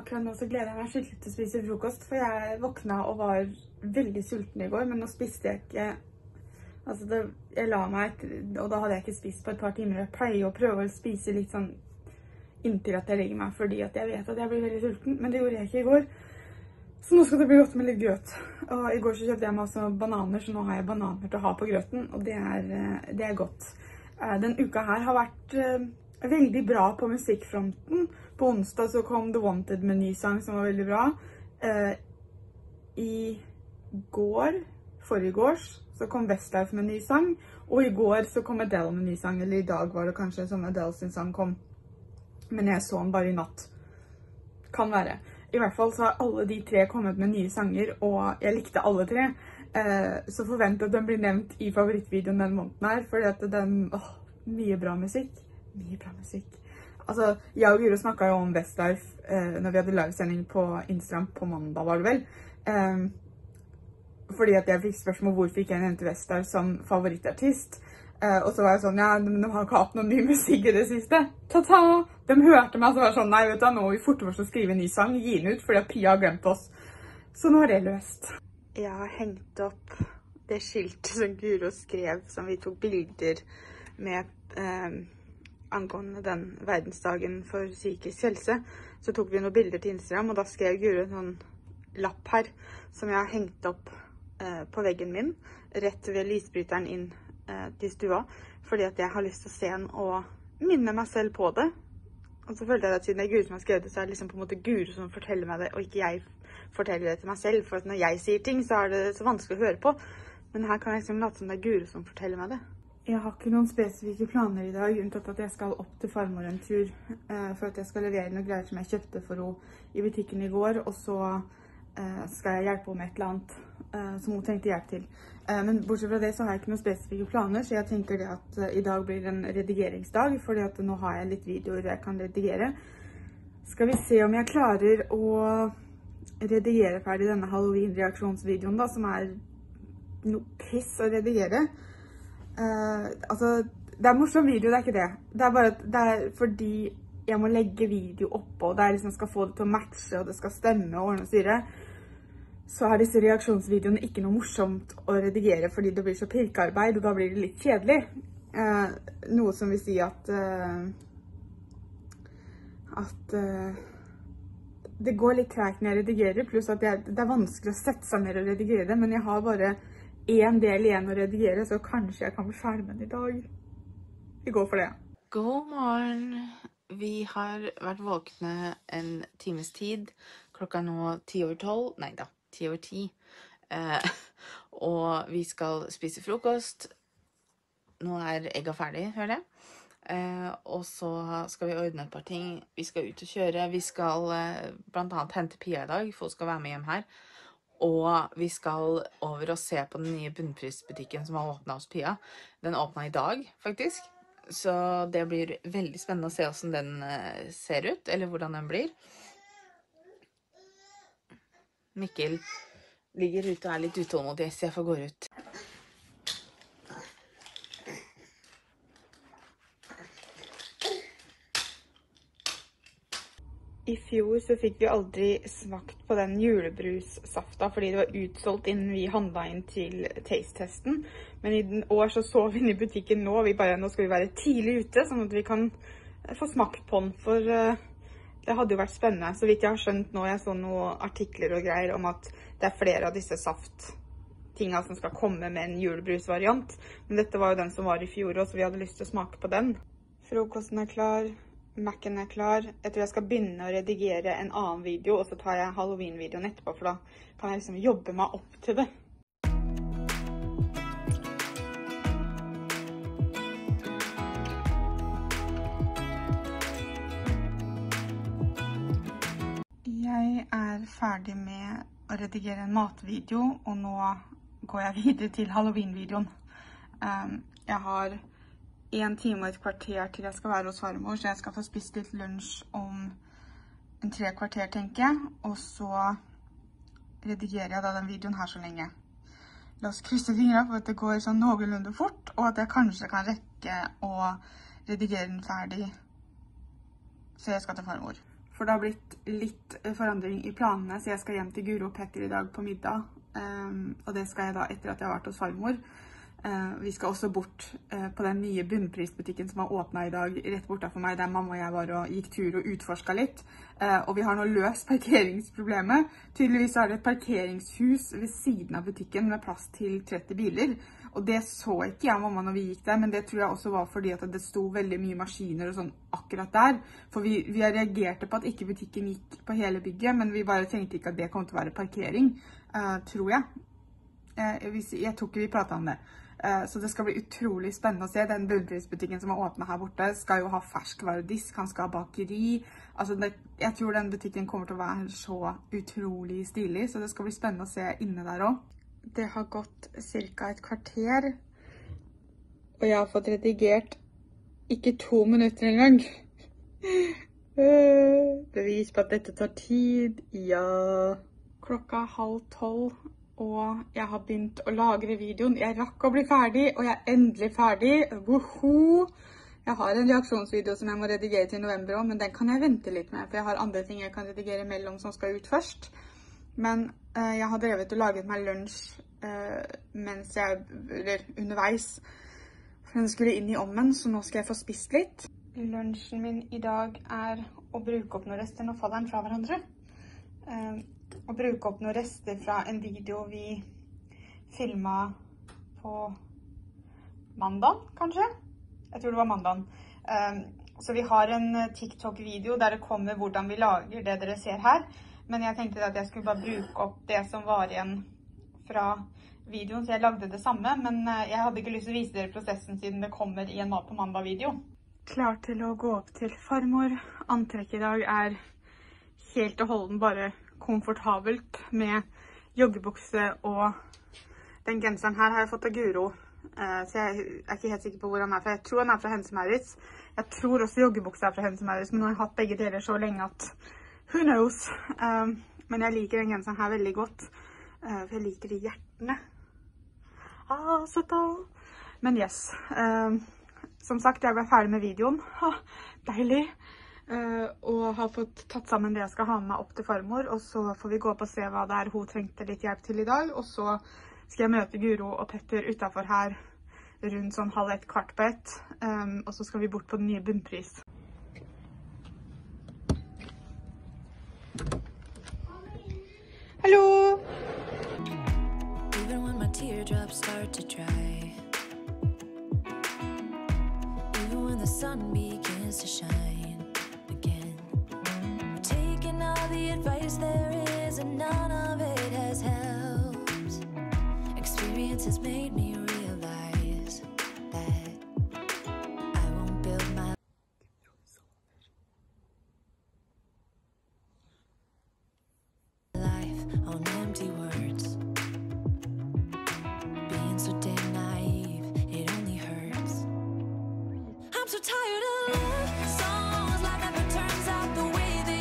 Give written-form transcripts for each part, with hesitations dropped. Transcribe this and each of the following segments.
akkurat nå så gleder jeg meg skikkelig til å spise frokost, for jeg våkna og var veldig sulten i går, men nå spiste jeg ikke, altså jeg la meg, og da hadde jeg ikke spist på et par timer. Jeg pleier å prøve å spise litt sånn inntil at jeg legger meg, fordi at jeg vet at jeg blir veldig sulten, men det gjorde jeg ikke i går. Så nå skal det bli godt med litt grøt. Og i går så kjøpte jeg meg også bananer, så nå har jeg bananer til å ha på grøten, og det er godt. Den uka her har vært veldig bra på musikkfronten. På onsdag så kom The Wanted med ny sang som var veldig bra. Forrige gårs, så kom Westlife med ny sang, og i går så kom Adele med ny sang, eller i dag var det kanskje som Adele sin sang kom. Men jeg så den bare i natt. Kan være. I hvert fall så har alle de tre kommet med nye sanger, og jeg likte alle tre. Så forvent at den blir nevnt i favorittvideoen den måneden her, fordi at mye bra musikk. Mye bra musikk. Altså, jeg og Guro snakket jo om Westlife når vi hadde livesending på Instagram på mandag, var det vel. Fordi at jeg fikk spørsmål hvorfor ikke jeg nevnte Westlife som favorittartist. Og så var jeg sånn, ja, de har ikke hatt noen ny musikk i det siste. Ta-ta! De hørte meg, så var jeg sånn, nei, vet du, nå må vi fortere å skrive en ny sang, gi den ut, fordi at Pia har glemt oss. Så nå er det løst. Jeg har hengt opp det skiltet som Guro skrev, som vi tok bilder med angående den verdensdagen for psykisk helse. Så tok vi noen bilder til Instagram, og da skrev Guro en sånn lapp her, som jeg har hengt opp på veggen min, rett ved lysbryteren inn til stua, fordi at jeg har lyst til å se den og minne meg selv på det. Og så følte jeg at siden det er Guro som har skrevet det, så er det liksom på en måte Guro som forteller meg det, og ikke jeg forteller det til meg selv, for at når jeg sier ting, så er det så vanskelig å høre på. Men her kan jeg liksom late som det er Guro som forteller meg det. Jeg har ikke noen spesifikke planer i dag, unntatt at jeg skal opp til farmor en tur, for at jeg skal levere noen greier som jeg kjøpte for henne i butikken i går, og så skal jeg hjelpe henne med et eller annet som hun trengte hjelp til. Men bortsett fra det så har jeg ikke noen spesifikke planer, så jeg tenker det at i dag blir en redigeringsdag, fordi at nå har jeg litt videoer jeg kan redigere. Skal vi se om jeg klarer å redigere ferdig denne Halloween-reaksjonsvideoen da, som er noe piss å redigere. Altså, det er morsom video, det er ikke det. Det er bare det er fordi jeg må legge video oppå, og det er liksom skal få det til å matche, og det skal stemme og ordne og styre. Så er disse reaksjonsvideoene ikke noe morsomt å redigere, fordi det blir så pirkearbeid, og da blir det litt kjedelig. Noe som vil si at det går litt tregt når jeg redigerer, pluss at det er vanskelig å sette seg ned og redigere det, men jeg har bare en del igjen å redigere, så kanskje jeg kan bli ferdig med den i dag. Vi går for det. God morgen. Vi har vært våkne en times tid. Klokka er nå 10:12. Nei da, 10:10. Og vi skal spise frokost. Nå er egga ferdig, hører jeg. Og så skal vi ordne et par ting. Vi skal ut og kjøre. Vi skal blant annet hente Pia i dag, for hun skal være med hjem her. Og vi skal over og se på den nye bunnprisbutikken som har åpnet hos Pia. Den åpnet i dag, faktisk. Så det blir veldig spennende å se hvordan den ser ut, eller hvordan den blir. Mikkel ligger ute og er litt utålmodig, så jeg får gå ut. I fjor så fikk vi aldri smakt på den julebrussafta, fordi det var utsolgt innen vi handlet inn til taste-testen. Men i år så vi inn i butikken nå, og nå skal vi være tidlig ute, sånn at vi kan få smakt på den, for det hadde jo vært spennende. Så vidt jeg har skjønt nå, jeg så noen artikler og greier om at det er flere av disse safttingene som skal komme med en julebrusvariant. Men dette var jo den som var i fjor, så vi hadde lyst til å smake på den. Frokosten er klar. Mac'en er klar. Jeg tror jeg skal begynne å redigere en annen video, og så tar jeg Halloween-videoen etterpå, for da kan jeg liksom jobbe meg opp til det. Jeg er ferdig med å redigere en matvideo, og nå går jeg videre til Halloween-videoen. Jeg har 1 time og et kvarter til jeg skal være hos farmor, så jeg skal få spist litt lunsj om en 3 kvarter, tenker jeg. Og så redigerer jeg da den videoen her så lenge. La oss krysse fingrene for at det går sånn noenlunde fort, og at jeg kanskje kan rekke å redigere den ferdig, så jeg skal til farmor. for det har blitt litt forandring i planene, så jeg skal hjem til Guro og Petter i dag på middag. Og det skal jeg da etter at jeg har vært hos farmor. Vi skal også bort på den nye bunnprisbutikken som har åpnet i dag, rett borte for meg, der mamma og jeg var og gikk tur og utforsket litt. Og vi har nå løst parkeringsproblemet. Tydeligvis er det et parkeringshus ved siden av butikken med plass til 30 biler. Og det så ikke jeg og mamma når vi gikk der, men det tror jeg også var fordi at det sto veldig mye maskiner og sånn akkurat der. For vi reagerte på at ikke butikken gikk på hele bygget, men vi bare tenkte ikke at det kom til å være parkering, tror jeg. Jeg tror ikke vi pratet om det. Så det skal bli utrolig spennende å se. Den bunnprisbutikken som har åpnet her borte skal jo ha ferskvaredisk, han skal ha bakeri. Altså jeg tror den butikken kommer til å være så utrolig stilig, så det skal bli spennende å se inne der også. Det har gått cirka et kvarter, og jeg har fått redigert ikke 2 minutter engang. Bevis på at dette tar tid, ja. Klokka 11:30. Og jeg har begynt å lagre videoen. Jeg rakk å bli ferdig, og jeg er endelig ferdig. Woho! Jeg har en reaksjonsvideo som jeg må redigere til november også, men den kan jeg vente litt med, for jeg har andre ting jeg kan redigere mellom som skal ut først. Men jeg har drevet og laget meg lunsj underveis, for den skulle inn i ovnen, så nå skal jeg få spist litt. Lunsjen min i dag er å bruke opp noen rester. Nå faller den fra hverandre. Å bruke opp noen rester fra en video vi filmet på mandag, kanskje? Jeg tror det var mandag. Så vi har en TikTok-video der det kommer hvordan vi lager det dere ser her. Men jeg tenkte at jeg skulle bare bruke opp det som var igjen fra videoen, så jeg lagde det samme. Men jeg hadde ikke lyst til å vise dere prosessen siden det kommer i en Mat på mandag-video. Klar til å gå opp til farmor. Antrekket i dag er helt og holden bare komfortabelt med joggebukse, og den genseren her har jeg fått av Guro, så jeg er ikke helt sikker på hvor han er fra. Jeg tror han er fra Hennes & Mauritz. Jeg tror også joggebukse er fra Hennes & Mauritz, men nå har jeg hatt begge deler så lenge at who knows. Men jeg liker den genseren her veldig godt, for jeg liker de hjertene. Så da. Men yes, som sagt, jeg ble ferdig med videoen. Deilig. Og har fått tatt sammen det jeg skal ha med meg opp til farmor, og så får vi gå opp og se hva det er hun trengte litt hjelp til i dag, og så skal jeg møte Guro og Petter utenfor her rundt sånn 12:15, og så skal vi bort på den nye bunnpris. Hallo! Even when my teardrops start to dry, even when the sun begins to shine, all the advice there is and none of it has helped. Experience has made me realize that I won't build my life on empty words. Being so damn naive, it only hurts. I'm so tired of love songs like that, but turns out the way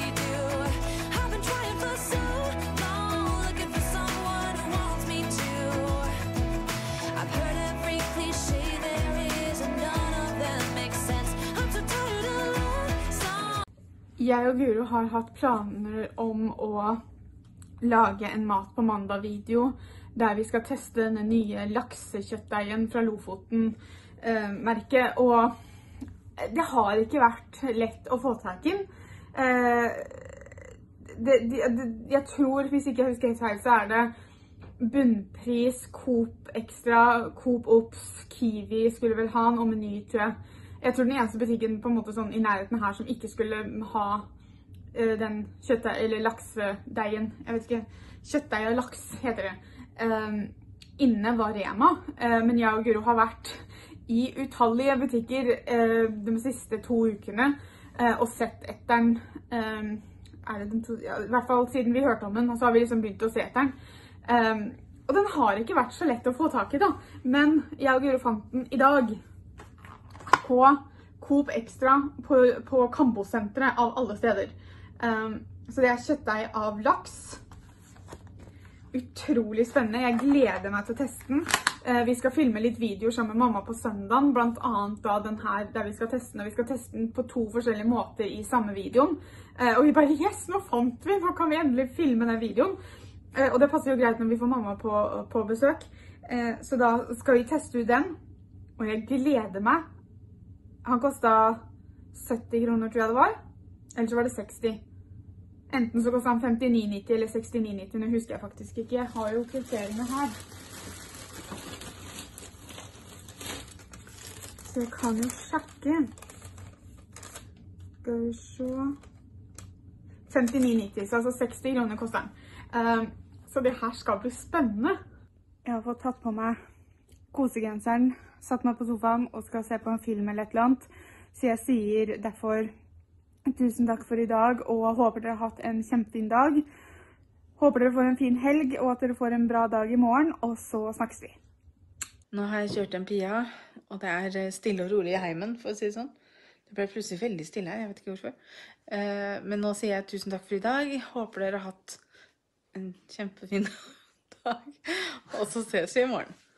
jeg og Guro har hatt planer om å lage en Mat på mandag-video der vi skal teste denne nye laksekjøttdeigen fra Lofoten-merket, og det har ikke vært lett å få tak i. Jeg tror, hvis ikke jeg husker helt feil, så er det bunnpris, Coop Extra, Coop Ops, Kiwi skulle vel ha den, og Meny, tror jeg. Jeg tror den eneste butikken på en måte sånn i nærheten her som ikke skulle ha den eller laksedeigen, jeg vet ikke, kjøttdeig og laks heter det, inne var Rema. Men jeg og Guro har vært i utallige butikker de siste 2 ukene og sett etter den, i hvert fall siden vi hørte om den, og så har vi liksom begynt å se etter den. Og den har ikke vært så lett å få tak i da, men jeg og Guro fant den i dag på Coop Extra på Kambo-senteret av alle steder. Så det er kjøttdeig av laks. Utrolig spennende. Jeg gleder meg til å teste den. Vi skal filme litt videoer sammen med mamma på søndagen, blant annet da den her der vi skal teste den. Vi skal teste den på 2 forskjellige måter i samme videoen. Og vi bare, yes, nå fant vi! Nå kan vi endelig filme den videoen. Og det passer jo greit når vi får mamma på besøk. Så da skal vi teste ut den. Og jeg gleder meg. Han kostet 70 kroner, tror jeg det var. Eller så var det 60. Enten så kostet han 59,90 eller 69,90. Nå husker jeg faktisk ikke. Jeg har jo kvitteringene her. Så jeg kan jo sjekke. Skal vi se. 59,90, så altså 60 kroner koster den. Så det her skal bli spennende. Jeg har fått tatt på meg kosegenseren, satt meg på sofaen og skal se på en film eller et eller annet. Så jeg sier derfor tusen takk for i dag, og håper dere har hatt en kjempefin dag. Håper dere får en fin helg, og at dere får en bra dag i morgen, og så snakkes vi. Nå har jeg kjørt en Pia, og det er stille og rolig i heimen, for å si det sånn. Det ble plutselig veldig stille her, jeg vet ikke hvorfor. Men nå sier jeg tusen takk for i dag. Håper dere har hatt en kjempefin dag, og så ses vi i morgen.